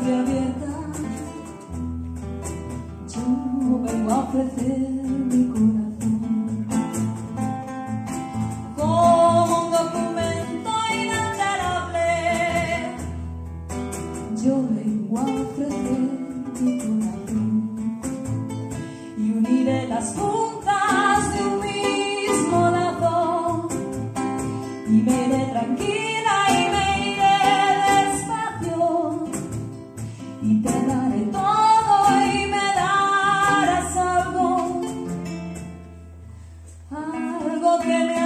siempre abierta, yo vengo a ofrecer mi corazón como un documento inalterable. Yo vengo a ofrecer mi corazón y uniré las puntas de un mismo lazo y me iré tranquila y me iré despacio y te daré todo y me darás algo que me